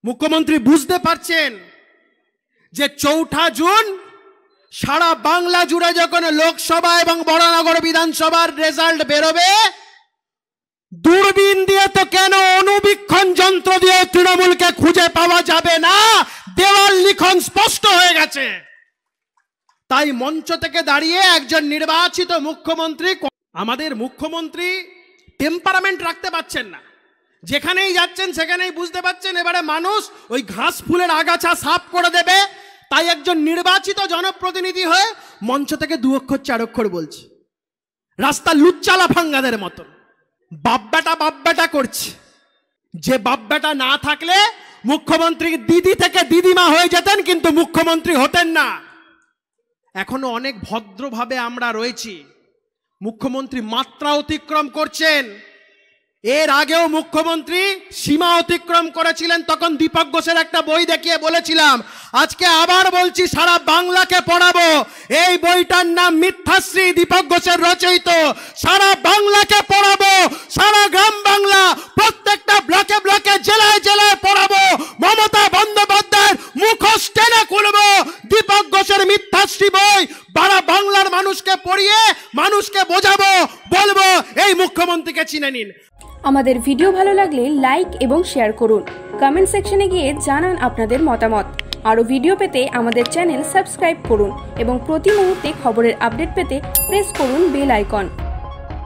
মুখ্যমন্ত্রী বুঝতে পারছেন যে 4 জুন সারা বাংলা জুড়ে যখন লোকসভা এবং বড়নগর বিধানসভার রেজাল্ট বেরোবে, দূরবীন দিয়ে তো কেন অনুবীক্ষণ যন্ত্র দিয়ে তৃণমূলকে খুঁজে পাওয়া যাবে না, দেওয়াল লিখন স্পষ্ট হয়ে গেছে। তাই মঞ্চ থেকে দাঁড়িয়ে একজন নির্বাচিত মুখ্যমন্ত্রী, আমাদের মুখ্যমন্ত্রী টেম্পারামেন্ট রাখতে পারছেন না, যেখানেই যাচ্ছেন সেখানেই বুঝতে পাচ্ছেন এবারে মানুষ ওই ঘাস ফুলের আগাছা সাফ করে দেবে। তাই একজন নির্বাচিত জনপ্রতিনিধি হয়ে মঞ্চ থেকে 2 অক্ষর 4 অক্ষর বলছে, রাস্তা লুচ্চা লাফাঙ্গাদের মতন বাপ বেটা করছে। যে বাপ বেটা না থাকলে মুখ্যমন্ত্রী দিদি থেকে দিদিমা হয়ে যেতেন, কিন্তু মুখ্যমন্ত্রী হতেন না। এখনো অনেক ভদ্রভাবে আমরা রয়েছি, মুখ্যমন্ত্রী মাত্রা অতিক্রম করছেন। এর আগেও মুখ্যমন্ত্রী সীমা অতিক্রম করেছিলেন, তখন দীপক ঘোষের একটা বই দেখিয়ে বলেছিলাম, আজকে আবার বলছি সারা বাংলাকে পড়াবো। এই বইটার নাম মিথ্যাশ্রী, দীপক ঘোষের রচিত। সারা বাংলাকে পড়াবো, সারা গ্রাম বাংলা প্রত্যেকটা ব্লকে ব্লকে জেলায় জেলায় পড়াবো। মমতা বন্দ্যোপাধ্যায়ের মুখোশ টেনে খুলবো। দীপক ঘোষের মিথ্যাশ্রী বই সারা বাংলার মানুষকে পড়িয়ে মানুষকে বোঝাবো, বলবো এই মুখ্যমন্ত্রীকে চিনে নিন। আমাদের ভিডিও ভালো লাগলে লাইক এবং শেয়ার করুন। কমেন্ট সেকশনে গিয়ে জানান আপনাদের মতামত। আরও ভিডিও পেতে আমাদের চ্যানেল সাবস্ক্রাইব করুন এবং প্রতি মুহূর্তে খবরের আপডেট পেতে প্রেস করুন বেল আইকন।